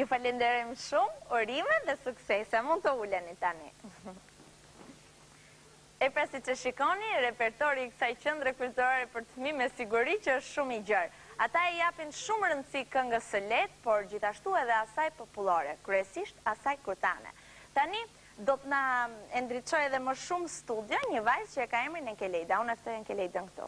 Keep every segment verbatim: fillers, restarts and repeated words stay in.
Ju falenderojmë shumë, urime dhe suksese. Mund të uleni tani. E pra si që shikoni, repertori i kësaj qendre kulturore për të fëmijë me siguri që është shumë i gjerë. Ata e japin shumë rëndësi këngës së lehtë, por gjithashtu edhe asaj popullore, kryesisht asaj kurtane. Tani do të na ndriçojë edhe më shumë studio një vajzë që e ka emrin Enkelejda. Unë e ftoj Enkelejdën këtu.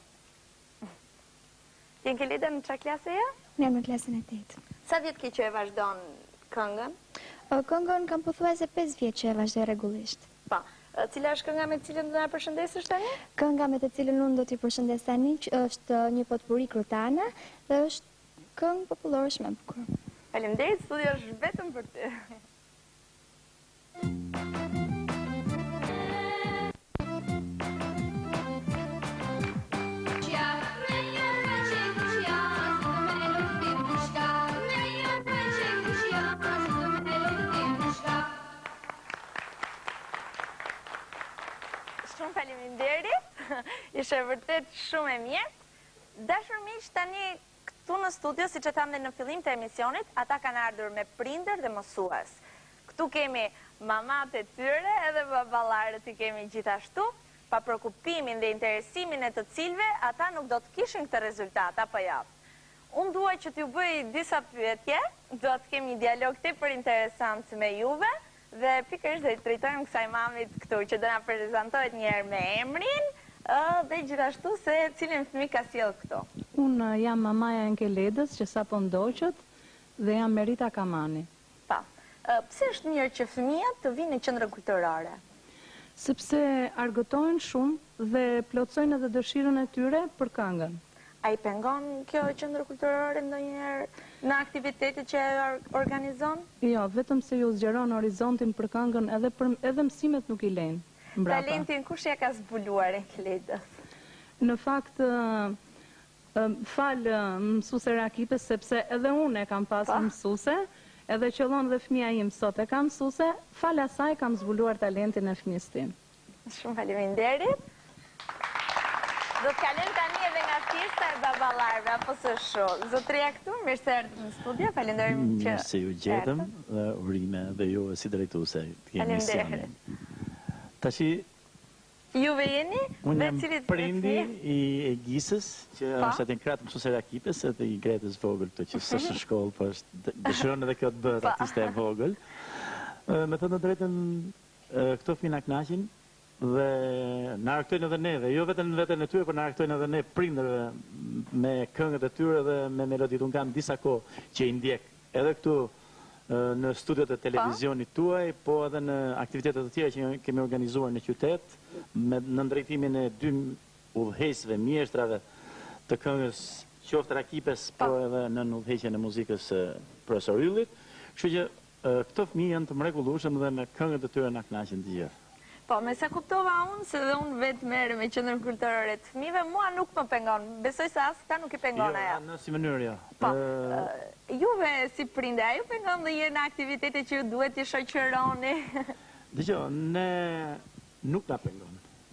Ti Enkelejda në çfarë klase je? Në në klasën e tetë. Sa vjet ke që e vazhdon këngën? Këngën kam pothuajse pesë vjet që e vazhdoj rregullisht. Po. Cila është kënga me të cilën do na përshëndesësh tani? Kënga me të cilën unë do t'i përshëndes tani është një potpuri krutane dhe është këngë popullore shumë e bukur. Faleminderit, studio është vetëm për ty. Shumë faleminderit, ishe vërtet shumë e mirë. Dashur miq, tani këtu në studio, siç e tham dhe në fillim të emisionit, ata kanë ardhur me prindër dhe mësues. Këtu kemi mamat e tyre edhe baballarët i kemi gjithashtu, pa shqetësimin dhe interesimin e të cilëve ata nuk do të kishin këtë rezultat apo jo. Unë dua që t'ju bëj disa pyetje, do të kemi një dialog tepër interesant me juve. Dhe pikërisht dhe i drejtojmë kësaj mamit këtu që do na prezantohet një herë me emrin dhe gjithashtu se cilin fëmijë ka sjell këtu. Unë jam mamaja e Enkeledës që sapo ndoqët dhe jam Merita Kamani. Pa, pse është mirë që fëmijët të vinë në qendrën kulturore? Sepse argëtojnë shumë dhe plotësojnë edhe dëshirën e tyre për këngën. A i pengon kjo qendër kulturore ndonjëherë në aktivitetet që e organizon? Jo, vetëm se ju zgjeron horizontin për këngën edhe, për, edhe mësimet nuk i lejnë. Mbrapa. Talentin kush ja ka zbuluar Enkeledës? Në fakt, falë mësuse Rakipes, sepse edhe unë e kam pasur mësuse, edhe qëllon dhe fëmia im sot e kam mësuse, falë asaj kam zbuluar talentin e fëmijës tim. Shumë faleminderit. Do të kalojmë tani edhe nga pjesa e baballarëve, apo së shu. Zotëria këtu, mirë se erdhët në studio, falenderojmë që mirë se ju gjetëm, dhe urime dhe ju si drejtuese të emisionit. Tashi, juve jeni? Unë jam prindi i Egisës, që është atë në kratë mësuese Rakipes, edhe i Gretës vogël, të që së shë shkollë, po është dëshiron edhe kjo të bëhet artiste e vogël. Me thënë të drejtën, këto fëmijë na kënaqin, dhe na argëtojnë edhe neve, jo vetëm veten e tyre, por na argëtojnë edhe ne prindërve me këngët e tyre dhe me meloditë. Unë kam disa kohë që i ndjek edhe këtu në studiot e televizionit tuaj, po edhe në aktivitetet të tjera që kemi organizuar në qytet, me në drejtimin e dy udhëheqësve, mjeshtrave të këngës qoftë Rakipes, po edhe në udhëheqjen e muzikës profesor Yllit. Kështu që këto fëmijë janë të mrekullueshëm dhe me këngët e tyre na kënaqin të gjithë. Po, me sa kuptova unë, se dhe unë vetë merë me qendrën kulturore të fëmijëve, mua nuk më pengon. Besoj se asë këta nuk i pengon aja. Jo, në si mënyrë, jo. Po, juve si prinde, a ju pengon dhe jë në aktivitete që ju duhet i shoqëroni? Dëgjo, ne nuk na pengon.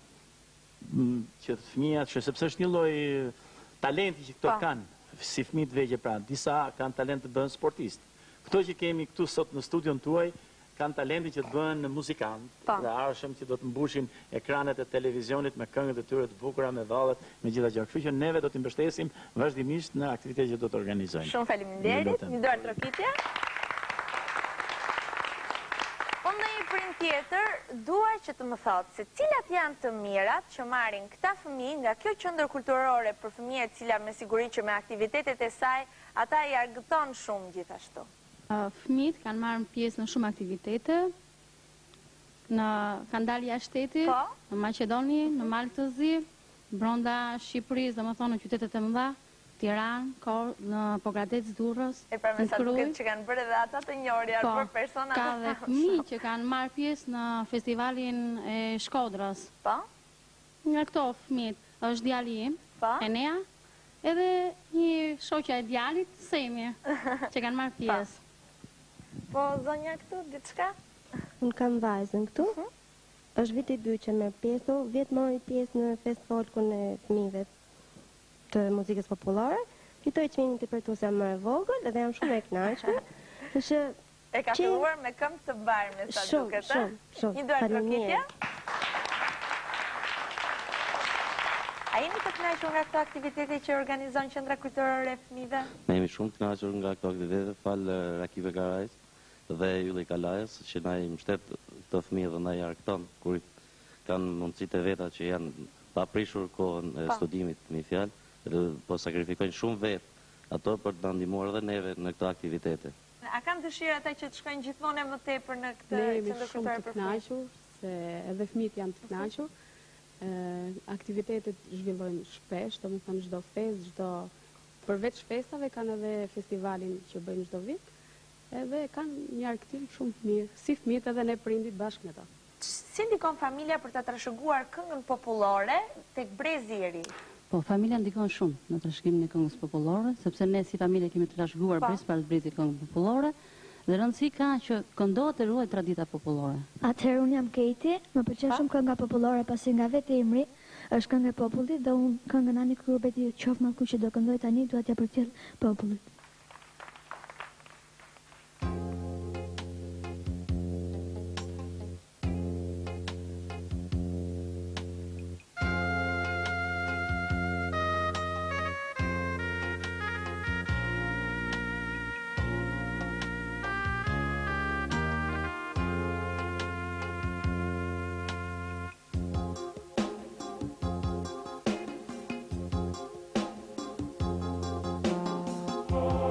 Që të fëmijat, sepse është një lloj talenti që këto kanë, si fëmijët vegjël pra, disa kanë talent të bëhen sportist. Këto që kemi këtu sot në studion tuaj, kanë talenti që të bëhen muzikantë, dhe arshëm që do të mbushin ekranet e televizionit me këngët e tyre të bukura, me vallet, me gjitha gjë. Kështu që neve do t'i mbështesim vazhdimisht në aktivitetet që do të organizojmë. Shumë faleminderit, një dorë trokitje. Unë në një prind tjetër, dua që të më thotë se cilat janë të mirat që marrin këta fëmijë nga kjo qendër kulturore për fëmijë e cila me siguri që me aktivitetet e saj, ata i argëton shumë gjithashtu. Fëmijët kanë marrë pjesë në shumë aktivitete, kanë dalë jashtë shtetit, në Maqedoni, në Maltëzi, brenda Shqipërisë, domethënë në qytetet e mëdha, Tiranë, në Pogradec, Durrës, E pra me sa duket që kanë bërë edhe ata të njohur për persona. Ka dhe fëmijë që kanë marrë pjesë në festivalin e Shkodrës. Po? Nga këto fëmijët është djali im, Enea, edhe një shoqja e djalit, Semi, që kanë marrë pjesë. Po, zonja këtu, diçka? Unë kam vajzën këtu. është viti dy që merr pjesë, vjetë mori pjesë në festivalin e fëmijëve të muzikës popullore. Fitoj çmimin të përtuesja më e vogël dhe jam shumë e kënaqur. Është E ka filluar me këmbë të barme, sa Shumë, duket, shumë, ë? shumë. Një duar trokitje? Faleminderit. A jeni të kënaqur nga këto aktivitete që organizon Qendra Kujtore e Fëmijëve? Ne jemi shumë të kënaqur nga këto aktivitete, falë Rakive Garajs dhe Ylli Kalajës, që na i mbështet këto fëmijë dhe na i arkton kur kanë mundësitë e veta që janë pa prishur kohën e studimit, me fjalë, po sakrifikojnë shumë vetë ato për të na ndihmuar edhe neve në këto aktivitete. A kanë dëshirë ata që të shkojnë gjithmonë më tepër në këtë Ne jemi Qendër shumë Kujtore të për Fëmijë? kënaqur, se edhe fëmijët janë të kënaqur. Aktivitetet zhvillojnë shpesh, do më thënë çdo festë, çdo përveç festave kanë edhe festivalin që bëjnë çdo vit, edhe kanë një arktim shumë të mirë, si fëmijët edhe ne prindit bashkë me ta. Si ndikon familja për ta trashëguar këngën popullore tek brezi i ri? Po, familja ndikon shumë në trashëgimin e këngës popullore, sepse ne si familje kemi të trashëguar brez para brezit këngën popullore, dhe rëndësi ka që këndohet e ruhet tradita popullore. Atëherë unë jam Keti, më pëlqen shumë kënga popullore pasi nga vetë emri është këngë e popullit dhe unë këngën Ani Kurbeti qof malku që do këndoj tani dua t'ja përcjell popullit. Oh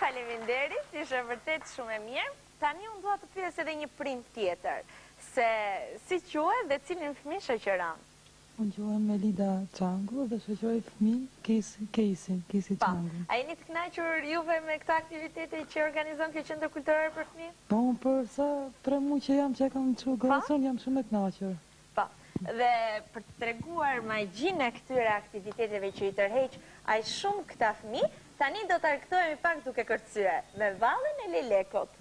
faleminderit, ishe vërtet shumë e mirë. Tani unë dua të pyes edhe një prind tjetër, se si quhet dhe cilin fëmijë shoqëron? Unë quhem Melida Çangu dhe shoqëroj fëmijë Kesi, Kesi, Kesi Çangu. A jeni të kënaqur juve me këto aktivitete që organizon kjo qendër kulturore për fëmijë? Po, për sa tre muaj që jam që kam çu gëson, jam shumë e kënaqur. Po. Dhe për të treguar magjinë e këtyre aktiviteteve që i tërheq aq shumë këta fëmijë, tani do të argëtohemi pak duke kërcyer me vallën e lelekut.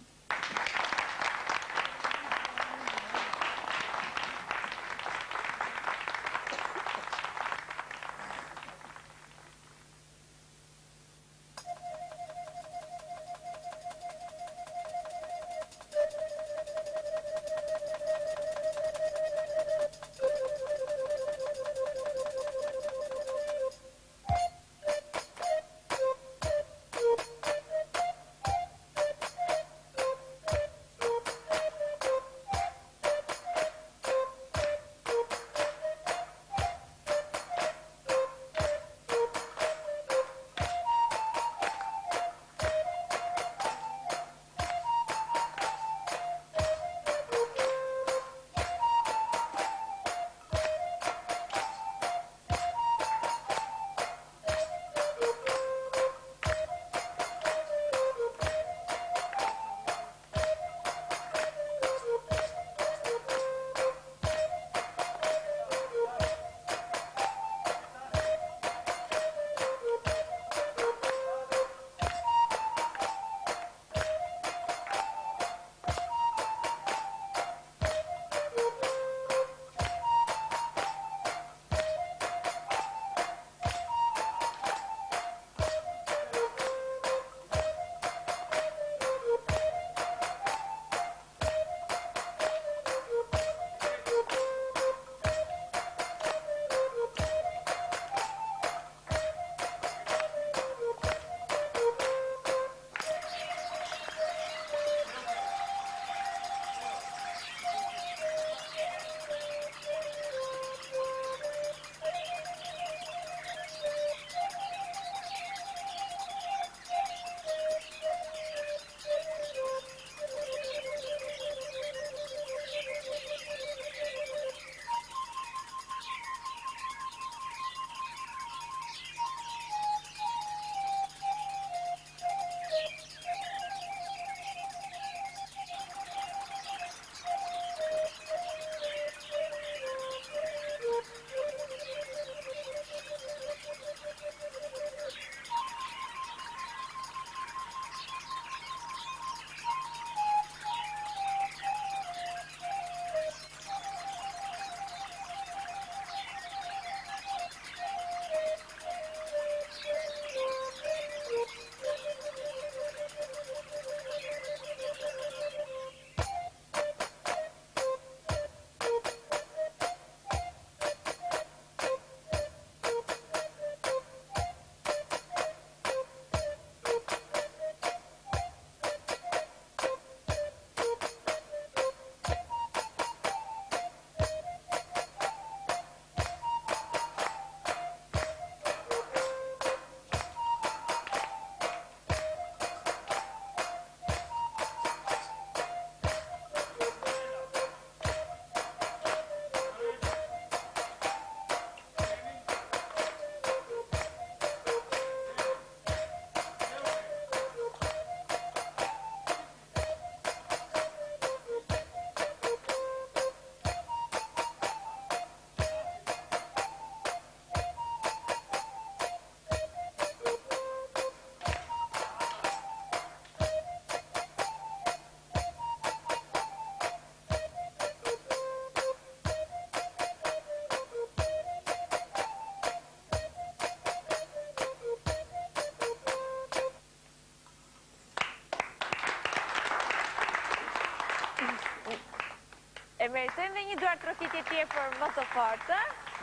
E meritojmë dhe një duar trofitje tje për më të fortë.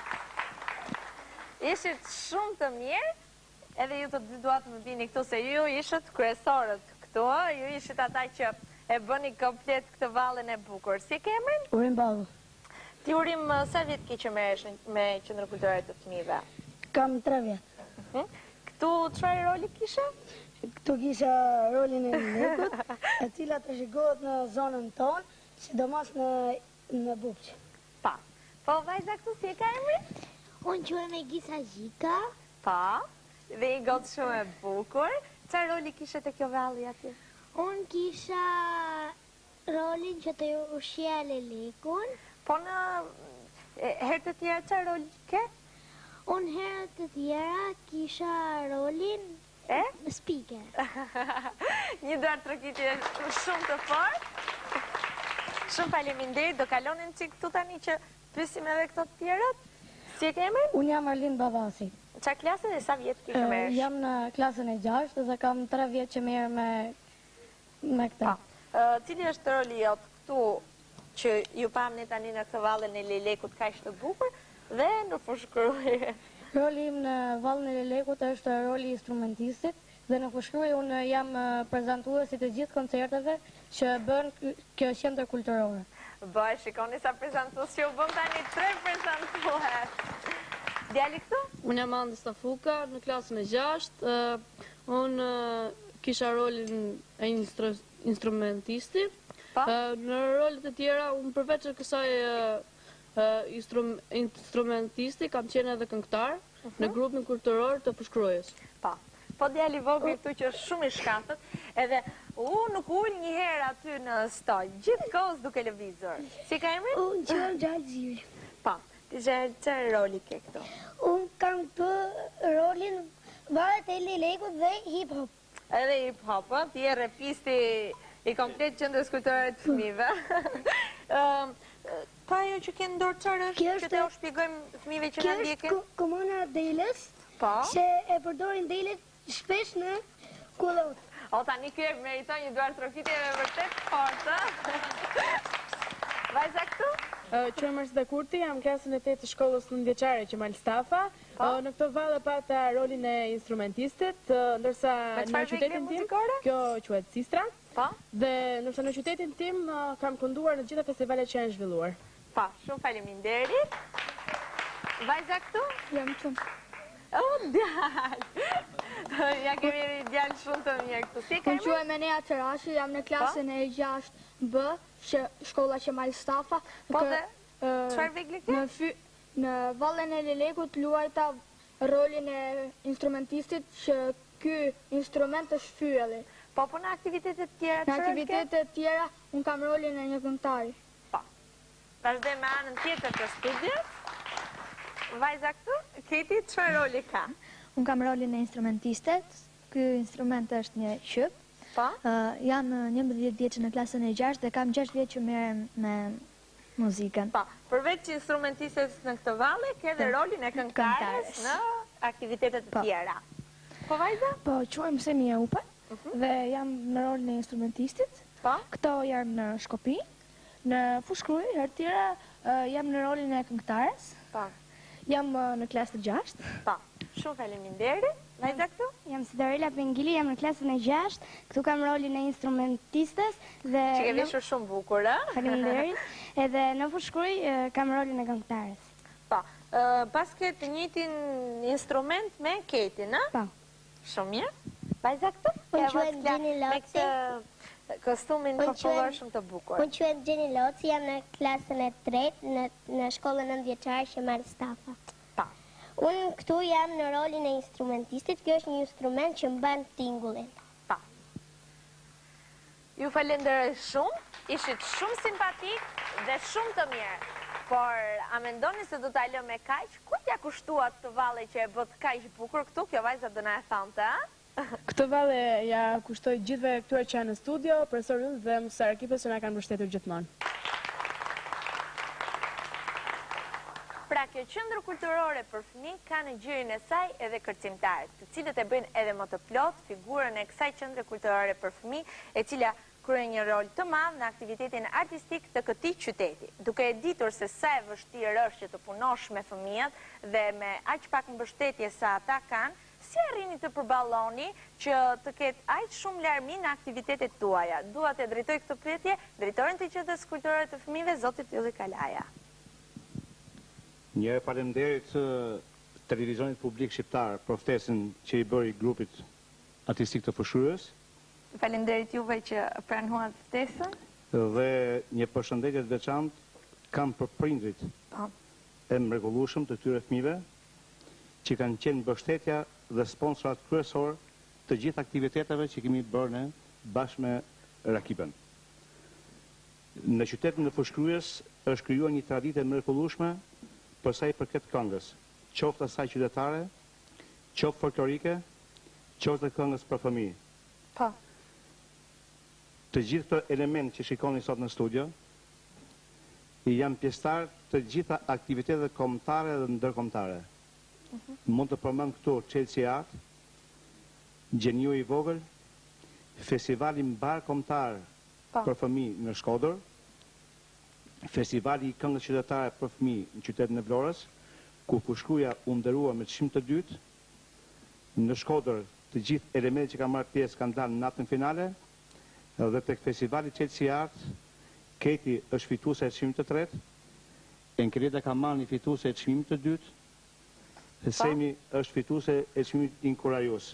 Ishit shumë të mirë, edhe ju të dy duat më bini këtu, se ju ishit kryesorët këtu, ju ishit ata që e bëni komplet këtë vallën e bukur. Si ke emrin? Urim Ballu. Ti Urim, sa vjet ke që merresh me qendrën kulturore të fëmijëve? Kam tre vjet. Këtu çfarë roli kishe? Këtu kisha rolin e lekut, e cila të shikohet në zonën tonë, sidomos në, në Bukqë. Pa. Po, vajza këtu si e ka emri? Unë quhem e Gisa Gjika. Pa. Dhe i gotë shumë e bukur. Qa roli kishe të kjo valli aty? Unë kisha rolin që të ushqia lelekun. Po në herë të tjera qa roli ke? Unë herë të tjera kisha rolin e? Speaker. Një darë trokitje shumë të fort. Shumë faleminderit, do kalonin që këtu tani që pysim edhe këto të tjerët. Si e ke emrin? Unë jam Arlin Babasi. Qa klasë dhe sa vjetë kishë mersh? Jam në klasën e gjashtë dhe kam tre vjetë që merë me, me këta. Cili është roli jotë këtu që ju pamni tani në këtë vallën e lelekut ka ishte bukur dhe në fushkruaj? Roli im në vallën e lelekut është roli instrumentistit dhe në fushkruaj unë jam prezentuesi të gjithë koncerteve që bën kjo qendër kulturore. Bëj, shikoni sa prezentues që u bën tani tre prezentues. Djali këtu? Unë jam Andi Stafuka, në klasën e gjashtë. Unë kisha rolin e instrumentisti. Në rolet e tjera, unë përveç e kësaj instrumentisti, kam qenë edhe këngëtar në grupin kulturor të Fushkruajës. Pa. Po djali vogël këtu që është shumë i shkatët, edhe u nuk ull një herë aty në stoj, gjithë kohës duke lëvizur. Si ka emrin? Unë qëmë Gjallë Ziri. Pa, ti që roli ke këto? Unë kam për rolin valet e lelekut dhe hip-hop. Edhe hip-hop, ti e repisti i komplet qendrës kulturore të fëmijëve. Pa jo që kënë ndorë qërë është, që te u shpjegojmë fëmijëve që në ndjekin? Kjo është komuna Deles, që e përdorin Deles shpesh në kullot. O, tani kjo e meriton një duar trofitje dhe vërtet fortë. Vajza këtu? Qërë Mërës dhe Kurti, jam klasën e tetë të shkollës nëndjeqare Qemal Stafa. Në këto vallë pata rolin e instrumentistit, ndërsa në qytetin tim, kjo quhet Sistra, dhe ndërsa në qytetin tim kam kënduar në gjitha festivalet që janë zhvilluar. Pa, shumë faleminderit. Vajza këtu? Jam qëmë. O, djallë! Ja kemi djallë shumë të mirë këtu. Si e ka emrin? Unë quhem Enea Qerashi, jam në klasën e gjashtë B, shkolla Qemal Stafa. Po dhe, qëfar vegli ke? Në vallën e lelekut luajta rolin e instrumentistit që ky instrument është fyelli. Po, po në aktivitetet tjera që rëke? Në aktivitetet tjera, unë kam rolin e një këngëtari. Po. Vazhdoj me anën tjetër të studios. Vajza këtu, Keti, qëfar roli ka? Unë kam rolin e instrumentistet, ky instrument është një qyp. Pa? Jam njëmbëdhjetë vjeçë në klasën e gjashtë dhe kam gjashtë vjeçë që merrem me muzikën. Pa, përveç që instrumentistet në këtë valle, ke dhe rolin e këngëtares në aktivitetet të tjera. Po, Vajza? Po, quhem Semia Upa dhe jam në rolin e instrumentistit. Pa? Këto jam në Shkopi. Në Fushkruaj, herë tjera, jam në rolin e këngëtares. Pa. Jam në klasë të gjashtë. Pa, shumë faleminderit. Vajza këtu? Jam Sidarela Pengili, jam në klasën e gjashtë. Këtu kam rolin e instrumentistes. Që ke veshur shumë bukur, a? Faleminderit. Edhe në Fushkruaj kam rolin e këngëtares. Pa, pas ke të njëjtin instrument me Ketin, a? Pa. Shumë mirë. Vajza këtu? Unë quhem Gjeni Me Loci. këtë kostumin popullor shumë të bukur. Unë quhem Gjeni Loci, jam në klasën e tretë në shkollën nëntëdhjeçare Qemal Stafa. Pa. Unë këtu jam në rolin e instrumentistit, kjo është një instrument që mban tingullin. Pa. Ju falenderoj shumë, ishit shumë simpatik dhe shumë të mirë. Por, a mendoni se do t'alë me kaq? Kujt ja kushtuat të valle që e bët kaq bukur këtu? Kjo vajza do na e thonte, a? Këtë valle ja kushtoj gjithve këtuar që janë në studio, profesor Yll dhe mësar ekipës që na kanë mbështetur gjithmonë. Pra, kjo qendër kulturore për fëmijë ka në gjirin e saj edhe kërcimtarët, të cilët e bëjnë edhe më të plot figurën e kësaj qendre kulturore për fëmijë, e cila kryen një rol të madh në aktivitetin artistik të këtij qyteti. Duke e ditur se sa e vështirë është që të punosh me fëmijët dhe me aq pak mbështetje sa ata kanë, si arrini të përballoni që të ketë aq shumë larmi në aktivitetet tuaja? Dua të drejtoj këtë pyetje drejtorin të qendrës kulturore të fëmijëve, zotit Ylli Kalaja. Një faleminderit televizionit publik shqiptar për ftesën që i bëri grupit artistik të fushkryes. Falenderit juve që pranuat ftesën. Dhe një përshëndetje të veçantë kam për prindrit e mrekullueshëm të këtyre fëmijëve që kanë qenë mbështetja dhe sponsorat kryesor të gjithë aktiviteteve që kemi bërë ne bashkë me Rakipën. Në qytetin e Fushkryes është krijuar një traditë e mrekullueshme për sa i përket këngës, qoftë asaj qytetare, qoftë folklorike, qoftë këngës për fëmijë. Po. Të gjithë këto elementë që shikoni sot në studio janë pjesëtar të gjitha aktiviteteve kombëtare dhe ndërkombëtare. Mund të përmend këtu Chelsea Art, Gjeniu i vogël, festivali mbar kombëtar për fëmijë në Shkodër, festivali i këngës qytetare për fëmijë në qytetin e Vlorës, ku Fushkruja u nderua me çmim të dytë. Në Shkodër të gjithë elementet që kanë marrë pjesë kanë dalë në natën finale, dhe tek festivali Chelsea Art, Keti është fituese e çmimit të tretë, Enkreda ka marrë një fituese e çmimit të dytë, dhe Semi është fituese e çmimit inkurajues.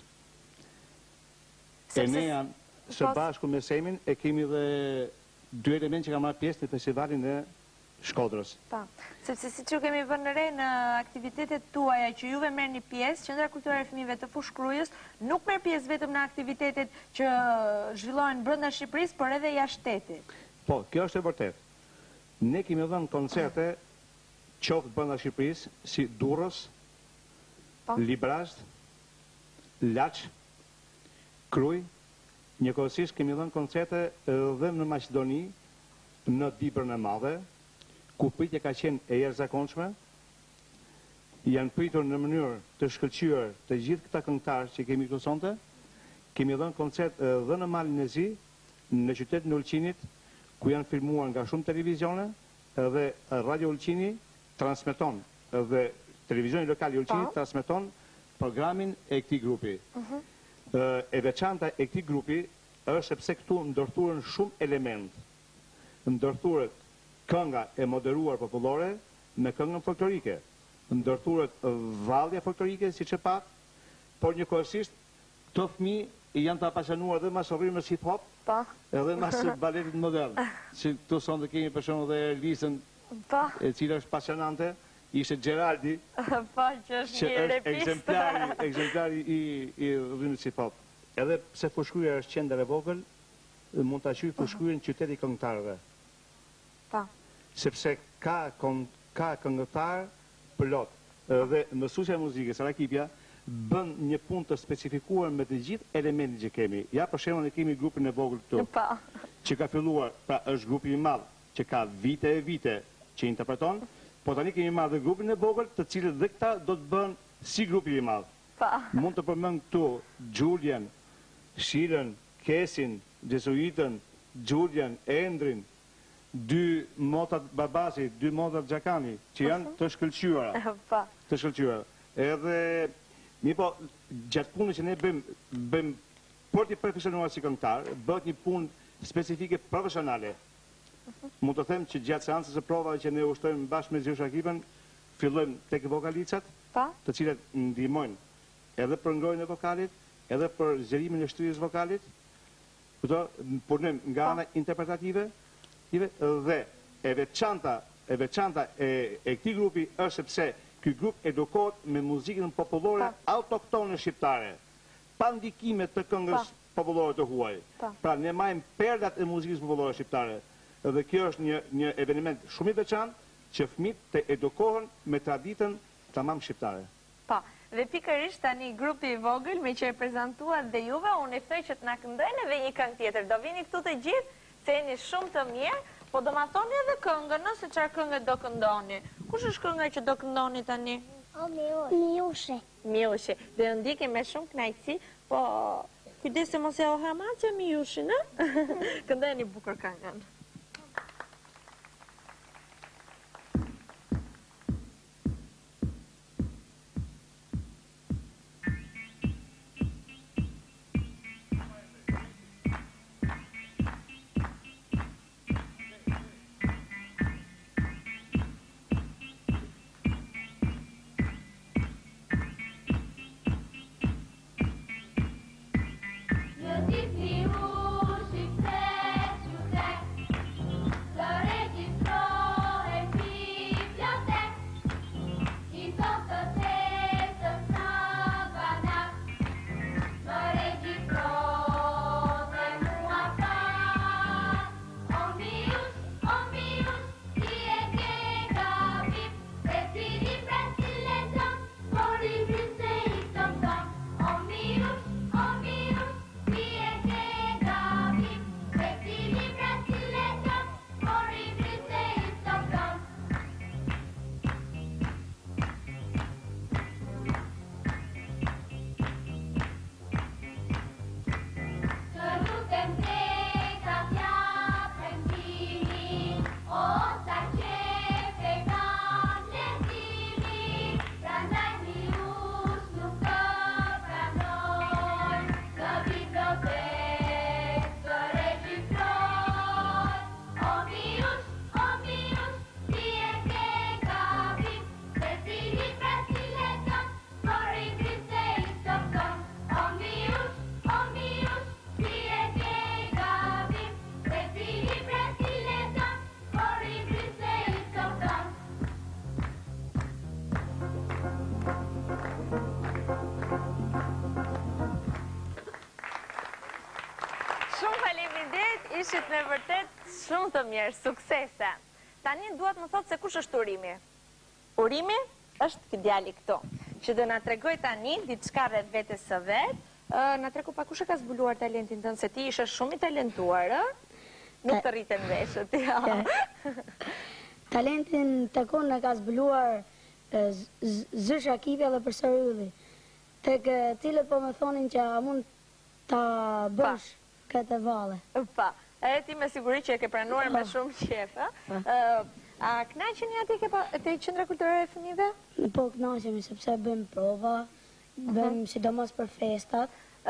E ne janë së bashku me Semin e kemi dhe dy elementë që kanë marrë pjesë në festivalin e Shkodrës. Pa, sepse si që kemi vënë re në aktivitetet tuaja që juve merr një pjesë, Qendra Kulturore e Fëmijëve të Fushkrujës nuk merr pjesë vetëm në aktivitetet që zhvillohen brenda Shqipërisë, por edhe jashtë shtetit. Po, kjo është e vërtetë. Ne kemi dhënë koncerte qoftë brenda Shqipërisë, si Durrës, Librazh, Laç, Kruj. Njëkohësisht kemi dhënë koncerte edhe në Maqedoni, në Dibrën e Madhe, ku pritja ka qenë e jashtëzakonshme, janë pritur në mënyrë të shkëlqyer të gjithë këta këngëtarë që kemi këtu sonte. Kemi dhënë koncert edhe në Malin e Zi, në qytetin e Ulqinit, ku janë filmuar nga shumë televizione, edhe Radio Ulqini transmeton, edhe televizioni lokal i Ulqinit transmeton programin e këtij grupi. E veçanta e këtij grupi është sepse këtu ndërthuren shumë elementë. Ndërthuret kënga e moderuar popullore me këngën folklorike. Ndërthuret vallja folklorike siç e pak, por njëkohësisht këto fëmijë janë të apasionuar dhe mas rrymës hip hop, edhe mas baletit modern. Si këtu sonte kemi për shembull dhe Lisën, e cila është pasionante, ishte Geraldi, që është ekzemplari i rrymës hip hop. Edhe pse Fushkruja është qendër e vogël, mund ta quaj Fushkryen qyteti i këngëtarëve. Sepse ka këngëtar plot, dhe mësuesja e muzikës Rakipja bën një punë të specifikuar me të gjithë elementet që kemi. Ja për shembull ne kemi grupin e vogël këtu, që ka filluar, pra është grupi i madh që ka vite e vite që interpreton, po tani kemi marrë dhe grupin e vogël, të cilët dhe këta do të bën si grupi i madh. Mund të përmend këtu Julian, Shirën, Kesin, Jesuitën, Julian, Endrin, dy motat Babasi, dy motat Gjakani, që janë të shkëlqyera. Të shkëlqyera. Edhe, mi po, gjatë punës që ne bëjmë, bëjmë për t'i profesionuar si këngëtar, bëhet një punë specifike profesionale. Mund të them që gjatë seancës së provave që ne ushtojmë bashkë me Zyrë Rakipën, fillojmë tek vokalicat, të cilat ndihmojnë edhe për ngrojnë e vokalit, edhe për zgjerimin e shtrirjes vokalit, këto punojmë nga ana interpretative, dhe e veçanta e veçanta e këtij grupi është sepse ky grup edukohet me muzikën popullore autoktone shqiptare, pa ndikime të këngës popullore të huaj. Pra ne marrim perlat e muzikës popullore shqiptare, dhe kjo është një një eveniment shumë i veçantë që fëmijët të edukohen me traditën tamam shqiptare. Po, dhe pikërisht tani grupi i vogël me që e prezantuat dhe juve, unë i ftoj që të na këndojnë edhe një këngë tjetër. Do vini këtu të gjithë, se jeni shumë të mirë, po do ma thoni edhe këngën, nëse çfarë këngë do këndoni. Kush është kënga që do këndoni tani? Miushe. Miushe. Dhe në ndikim me shumë knajtësi, po kujdes se mos e o hamacja Miushin, në? Këndojnë një bukur këngën. ishit me vërtet shumë të mirë, suksese. Tani duhet më thotë se kush është Urimi. Urimi është ky djali këtu, që do na tregoj tani diçka rreth vetes së vet. Na tregu pa kush e ka zbuluar talentin tënd, se ti ishe shumë i talentuar, ë? Nuk të rriten veshët, ja. Talentin të konë në ka zbuluar Zysha Kipja dhe Përsër Ylli, tek cilët po me thonin që a mund të bësh këtë vale. Pa, e ti me siguri që e ke pranuar me shumë qef, ë? A knaqeni ati te qendra kulturore e fëmijëve? Po knaqemi, sepse bëjmë prova, bëjmë sidomos për festat.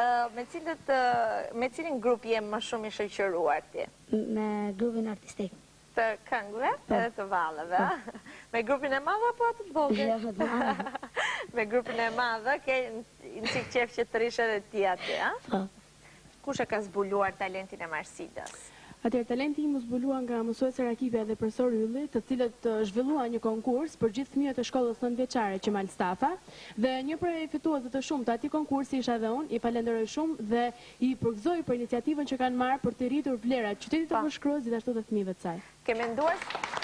Me cilin grup jem më shumë i shoqëruar ti? Me grupin artistik. Të këngëve edhe të vallëve? Me grupin e madhe apo të vogël? Me grupin e madhe, ke në qik qef që të rish edhe ti aty, a? Kush e ka zbuluar talentin e Marsidës? Atëherë, talenti im u zbulua nga mësuesja Rakipja dhe Profesor Ylli, të cilët zhvillua një konkurs për gjithë fëmijët e shkollës nëntëvjeçare Qemal Stafa, dhe një prej fituesve të shumtë të atij konkursi isha dhe unë. I falenderoj shumë dhe i përgëzoj për iniciativën që kanë marrë për të rritur vlerat qytetit të Vëshkruajës gjithashtu dhe fëmijëve të saj. Ke menduar?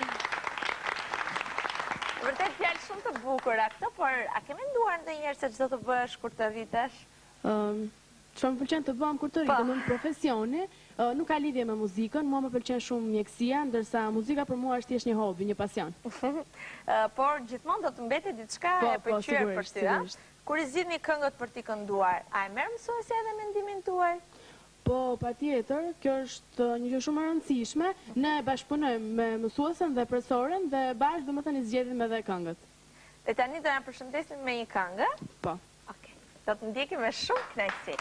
Vërtet fjalë shumë të bukura këto, por a ke menduar ndonjëherë se çdo të bësh kur të rritesh? Çfarë më pëlqen të bëjmë kur të rritem në profesioni, nuk ka lidhje me muzikën, mua më pëlqen shumë mjekësia, ndërsa muzika për mua është thjesht një hobi, një pasion. Por gjithmonë do të mbetet diçka e pëlqyer për ty, a? Kur i zgjidhni këngët për t'i kënduar, a e merr mësuesja edhe mendimin tuaj? Po, patjetër, kjo është një gjë shumë e rëndësishme. Ne bashkëpunojmë me mësuesen dhe profesoren dhe bashkë domethënë i zgjedhim edhe këngët. Dhe tani do na përshëndesim me një këngë? Po. Okej. Do të ndjekim me shumë kënaqësi.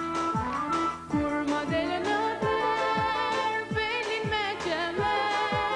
Kur modele në tërë, pelin me qëllë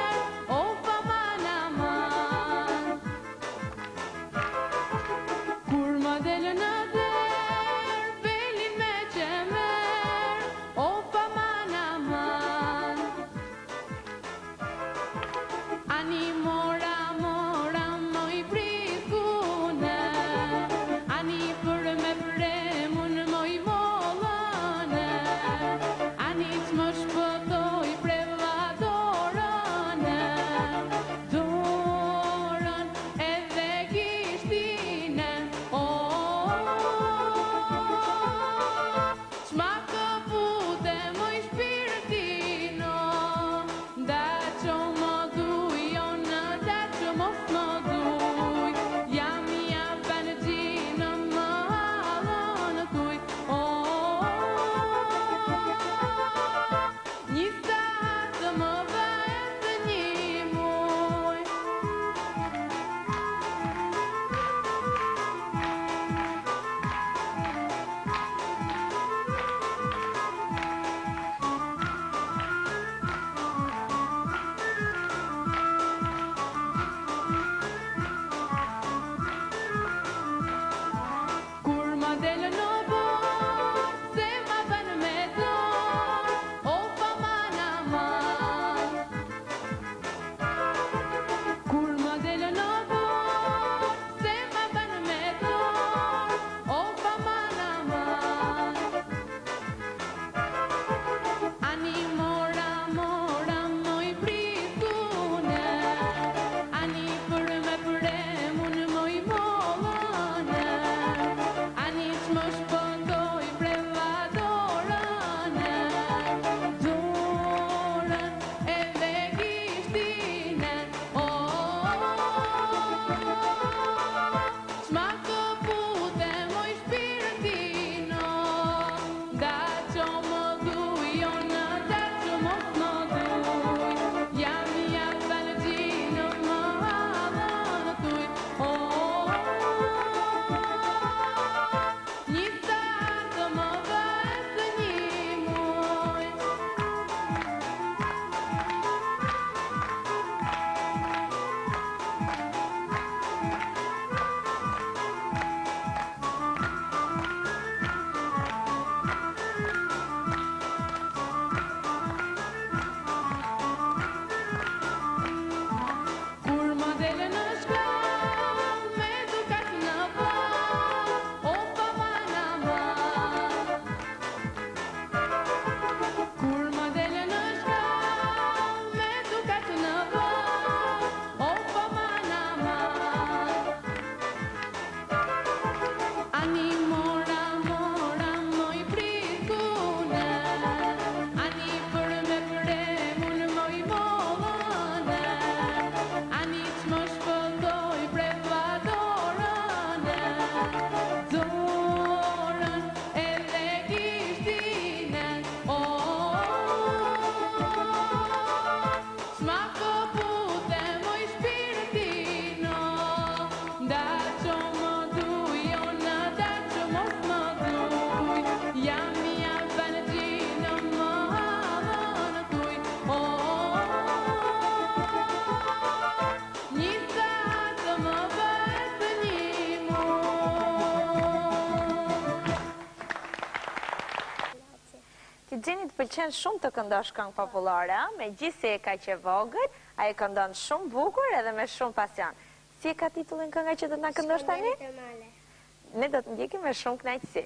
Gjenit pëlqen shumë të këndosh këngë popullore, me gjithë se e ka që vogël, a e këndon shumë bukur edhe me shumë pasion. Si e ka titullin kënga që do të na këndosh tani? Shkonderi të male. Ne do të ndjekim me shumë kënaqësi.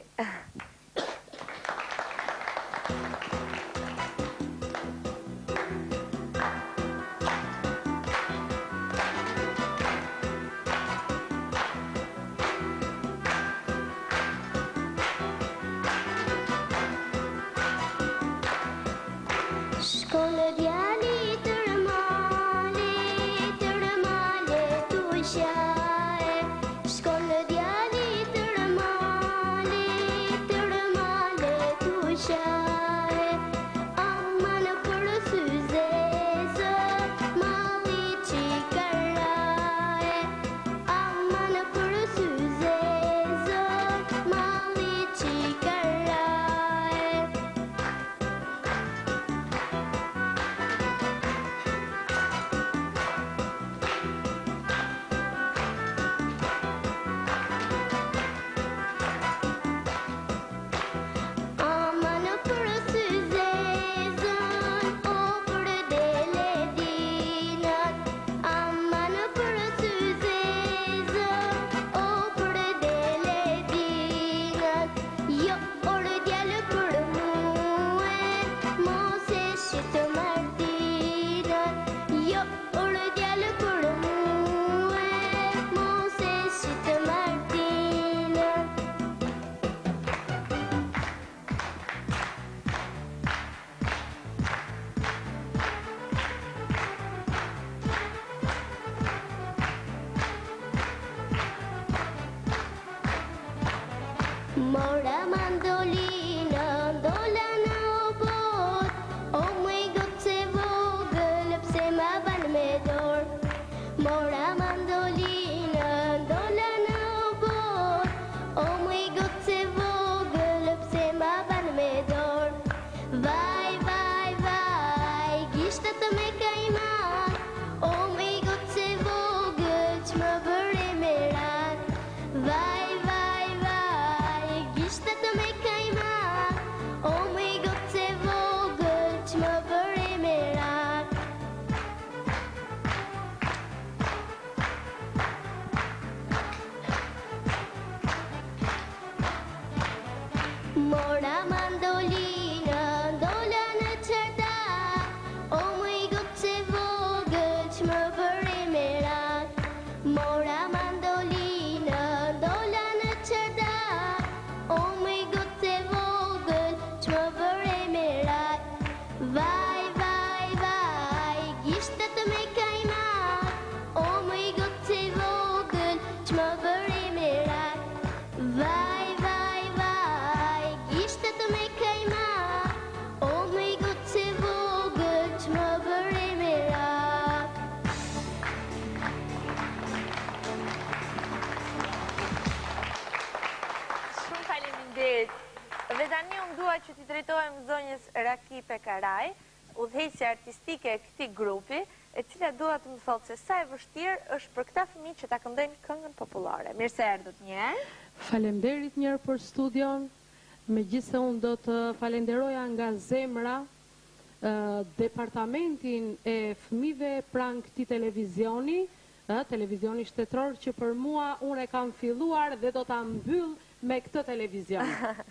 Shkollë djali të rëmale, të rëmale tu shae. Shkollë djali të rëmale, të rëmale tu shae. Aman për syzezë, mali qikarae. Aman për syzezë, mali qikarae. Aman për syzezën, o për dele dinat. Aman për syzezën, o për dele dinat. Jo orë djallë për muën, mos e shqit martinat. Jo orë djallë për muën, mos e shqit martinat. Mora mandolina, dola në obot. O muj gotë se vogël, pse ma ban me dorë. Mora mandolina, dola në obot. O muj gotë se vogël, pse ma ban me dorë. Vaj, vaj, vaj, gishtat të me kajmak. O muj gotë se vogël, që më bëre me rak. Vaj, vaj, vaj, gishtat të me kajmak. O muj gotë se vogël, që më bëre me rak. Mora mandolina, dola në qërda. O muj gotë se vogël, që më bëre me rak. Mora mandolina, dola në qërda. O muj gotë se vogël, që më bëre me rak. Vaj, vaj, vaj, gishtat të me kajmak. O muj gotë se vogël, që më bëre me rak. Vaj, vaj, vaj, gishtat të me kajmak. O muj gotë se vogël, që më bëre me rak. Shumë faleminderit. Dhe tani unë dua që t'i drejtohem zonjës Raki Pekaraj, udhëheqësja artistike e këtij grupi, e cila dua të më thotë se sa e vështirë është për këta fëmijë që ta këndojnë këngën popullore. Mirë se erdhët një herë. Falemderit njërë për studion, me gjithse unë do të falenderoja nga zemra eh, departamentin e fëmive pranë këtij televizioni, eh, televizioni shtetëror që për mua unë e kam filluar dhe do ta mbyll me këtë televizion.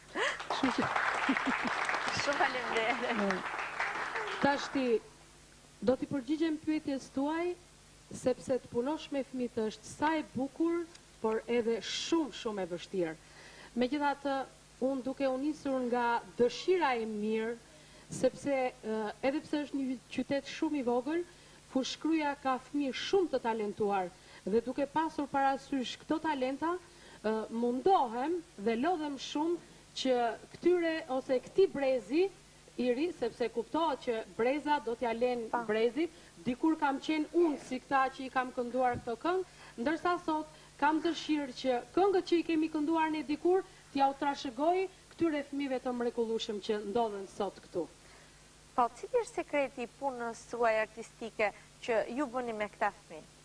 Shumë faleminderit. Tashti, do t'i përgjigjem pyetjes tuaj, sepse të punosh me fëmijët është sa e bukur, por edhe shumë, shumë e vështirë. Megjithatë, unë duke u nisur nga dëshira e mirë, sepse eh, edhe pse është një qytet shumë i vogël, Fushkruja ka fëmijë shumë të talentuar dhe duke pasur parasysh këto talenta, eh, mundohem dhe lodhem shumë që këtyre ose këtij brezi i ri, sepse kuptohet që breza do t'ja len brezit, dikur kam qenë unë si këta që i kam kënduar këto këngë, ndërsa sot kam dëshirë që këngët që i kemi kënduar ne dikur t'ja u trashëgoj këtyre fëmijëve të mrekullueshëm që ndodhen sot këtu. Po, cili është sekreti i punës tuaj artistike që ju bëni me këta fëmijë?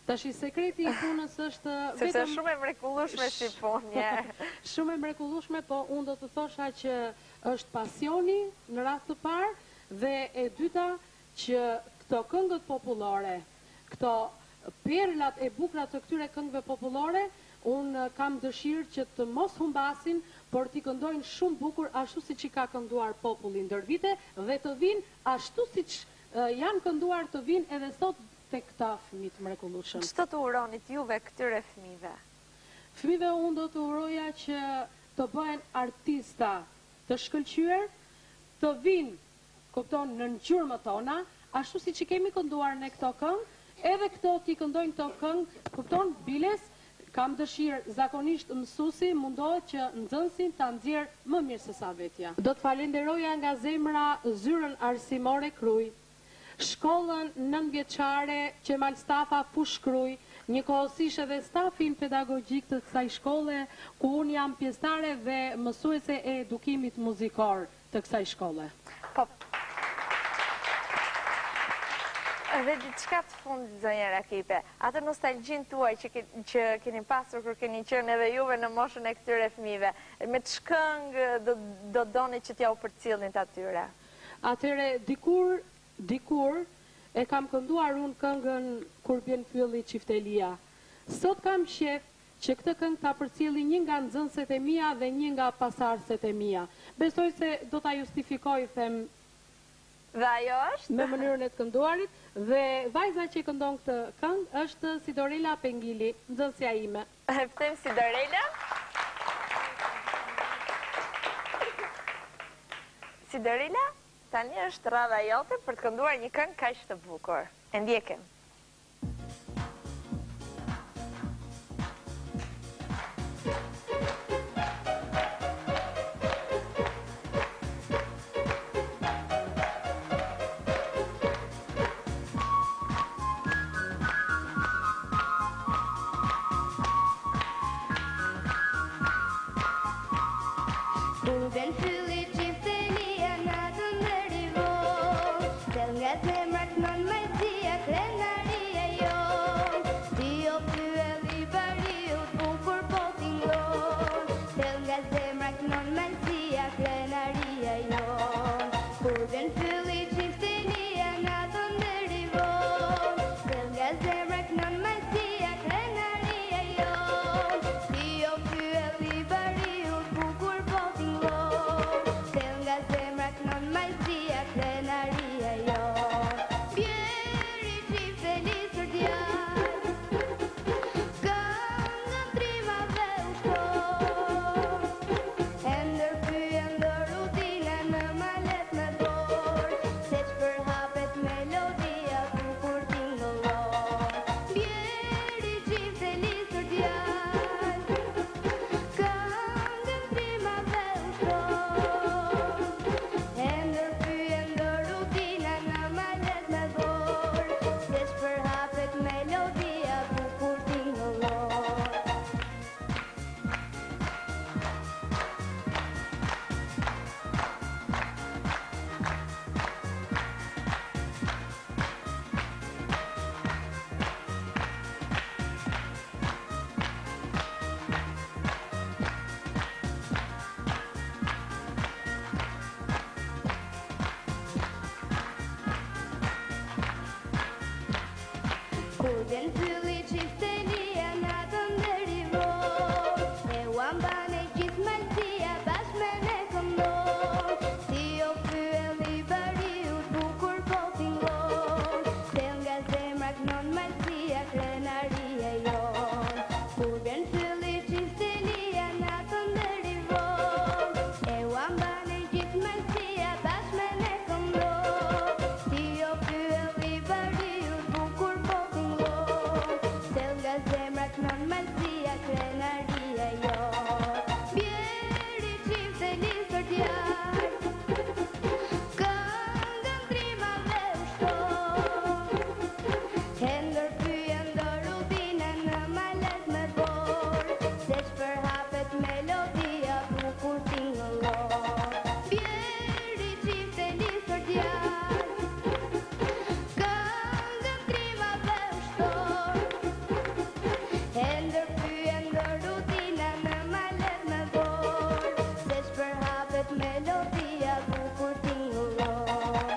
Tash i sekreti i punës është vetëm... Sepse shumë e mrekullueshme si punë. Shumë e mrekullueshme, po unë do të thosha që është pasioni në rast të parë, dhe e dyta që këto këngët popullore, këto perlat e bukura të këtyre këngëve popullore, unë kam dëshirë që të mos humbasin, por t'i këndojnë shumë bukur ashtu si që ka kënduar populli ndër vite, dhe të vinë ashtu si që janë kënduar të vinë edhe sot të këta fëmijë mrekullueshëm. Ç'do të uronit juve këtyre fëmijëve? Fëmijëve unë do të uroja që të bëhen artista të shkëlqyer, të vinë, kupton, në ngjyrmët tona, ashtu si që kemi kënduar në këto këngë, edhe këto t'i këndojnë këto këngë, kupton, biles, kam dëshirë, zakonisht mësuesi mundohet që nxënësin ta nxjerrë më mirë se sa vetja. Do të falenderoja nga zemra Zyrën Arsimore Kruj, shkollën nëntëvjeçare Qemal Stafa Fushkruj, njëkohësisht edhe stafin pedagogjik të kësaj shkolle, ku unë jam pjesëtare dhe mësuese e edukimit muzikor të kësaj shkolle. Po. Dhe diçka të fundit, zonja Rakipe, atë nostalgjin tuaj që keni pasur kur keni qenë edhe juve në moshën e këtyre fëmijëve, me ç'këngë do doni që t'ja u përcjellnin atyre? Atëre dikur Dikur e kam kënduar unë këngën Kur bjen fylli çiftelia. Sot kam shef që këtë këngë ta përcjelli një nga nxënëset e mia dhe një nga pasardhësit e mia. Besoj se do ta justifikoj, them. Dhe ajo është? Me mënyrën e të kënduarit, dhe vajza që këndon këtë këngë është Sidorela Pengili, nxënësja ime. E them Sidorela? Sidorela? Tani është radha jote për të kënduar një këngë kaq të bukur. E ndjekim. Kur vjen fylli çiftelia natën deri nga zemrat non majtia krenaria jo. Ti o pyet i bariut bukur po tinglon, del nga zemrat non majtia krenaria jo. Kur vjen fylli çiftelia natën deri von, del nga zemrat non majtia krenaria jo. Ti o pyet i bariut bukur po tinglon, del nga zemrat non majtia krenaria jo. Kur vjen fylli çiftelia natën deri von, e u ambane gjithë malësia bashkë me ne këndon. Ti o pyelli bariut bukur po tinglon, del nga zemrat non malësia krenaria jon. Kur vjen fylli çiftelia natën deri von, e u ambane gjithë malësia bashkë me ne këndon. Ti o pyelli bariut bukur po tinglon, melodia bukur tingëllon.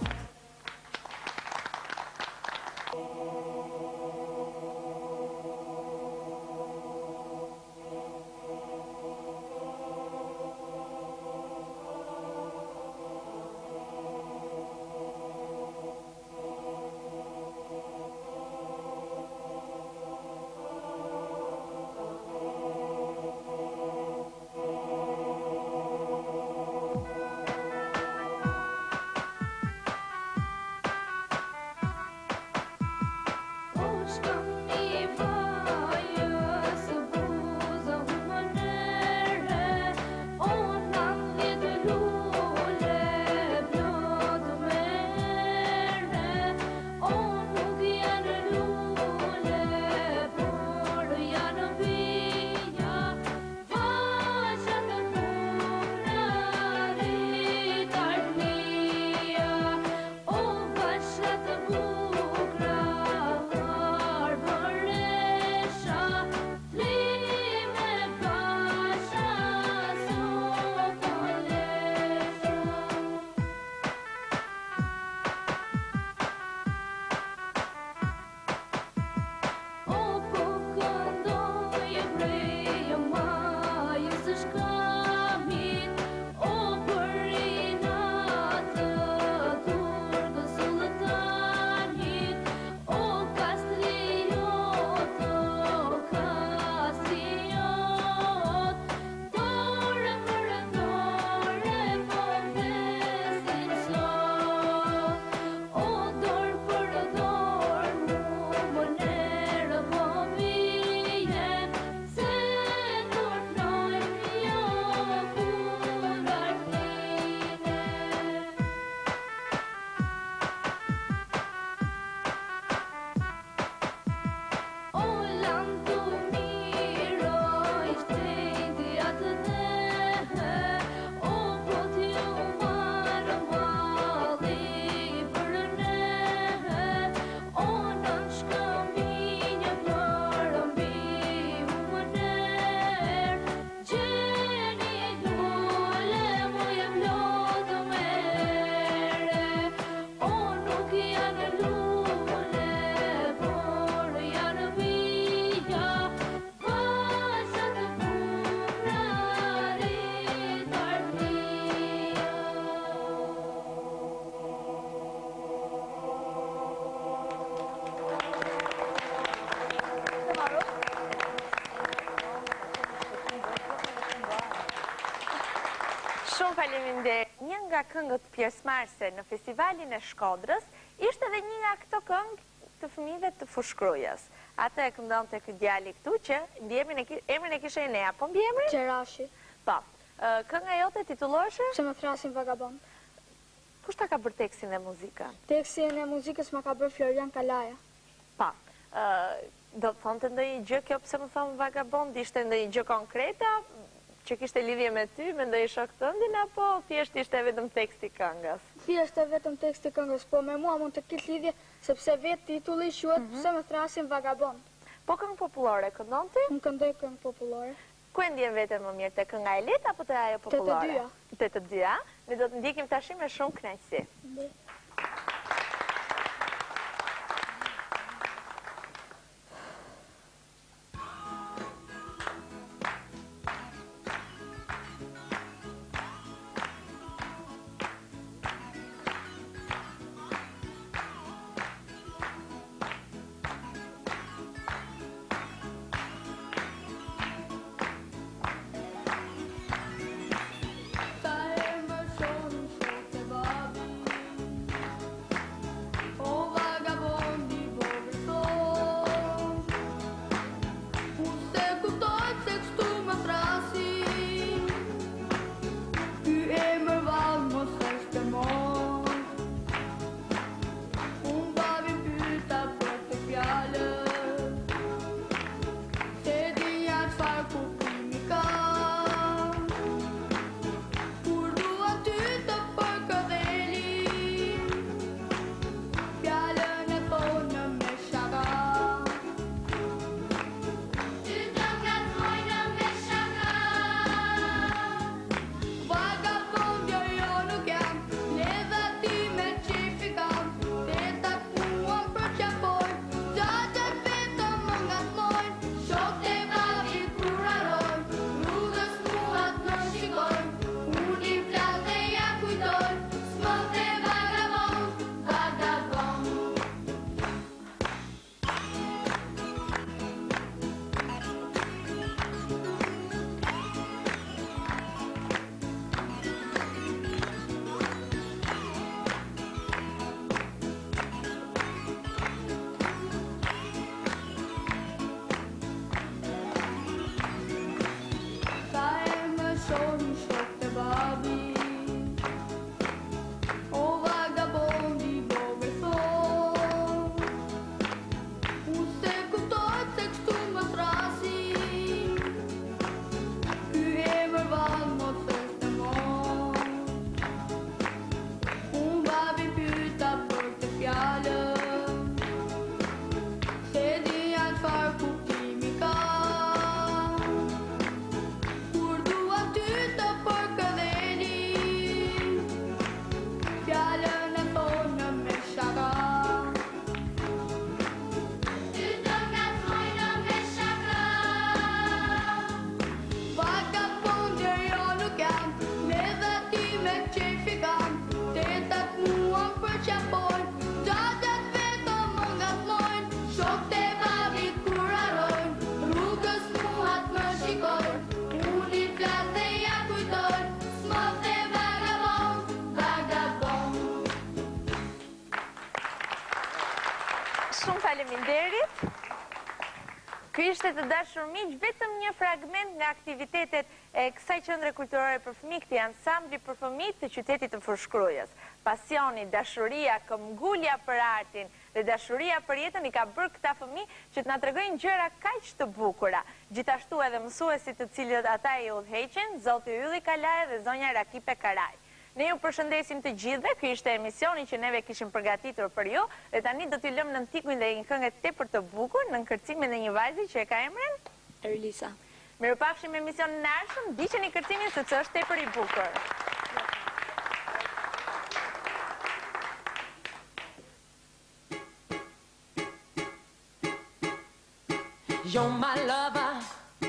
Shumë faleminderit. Një nga këngët pjesëmarrëse në festivalin e Shkodrës ishte edhe një nga këto këngë të fëmijëve të Fushkrujës. Atë e këndonte ky djali këtu që ndjemin e emrin e kishte Enea, po mbiemrin? Qerashi. Po. Kënga jote titullohesh? Se më thrasin vagabond. Kush ta ka bërë tekstin dhe muzikën? Tekstin e muzikës më ka bërë Florian Kalaja. Po. Do të thonte ndonjë gjë kjo pse më thon vagabond, ishte ndonjë gjë konkrete që kishte lidhje me ty, me ndonjë shok tëndin, apo thjesht ishte vetëm teksti këngës? Thjesht e vetëm teksti këngës, po me mua mund të ketë lidhje, sepse vetë titulli quhet Pse më thrasin vagabond. Po këngë popullore këndon ti? Unë këndoj këngë popullore. Ku e ndjen veten më mirë, te kënga e lehtë apo te ajo popullore? Te të dyja. Te të dyja. Ne do të ndjekim tash me shumë kënaqësi. Fare më shumë shok të babi shumë faleminderit. Ky ishte të dashur miq, vetëm një fragment nga aktivitetet e kësaj qendre kulturore për fëmijë, këtij ansambli për fëmijë të qytetit të Fushkrujës. Pasioni, dashuria, këmbgulja për artin dhe dashuria për jetën i ka bërë këta fëmijë që të na tregojnë gjëra kaq të bukura. Gjithashtu edhe mësuesit të cilët ata i udhëheqin, zoti Ylli Kalaja dhe zonja Rakipe Karaj. Ne ju përshëndesim të gjithëve, ky ishte emisioni që neve kishim përgatitur për ju, dhe tani do t'i lëmë në tikuin dhe një këngë tepër të bukur në kërcimin e një vajzi që e ka emrin Erlisa. Mirupafshim emisionin e ardhshëm, ndiqeni kërcimin sepse është tepër i bukur. You're my lover,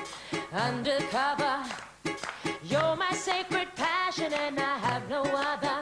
undercover. You're my sacred passion and I have no other.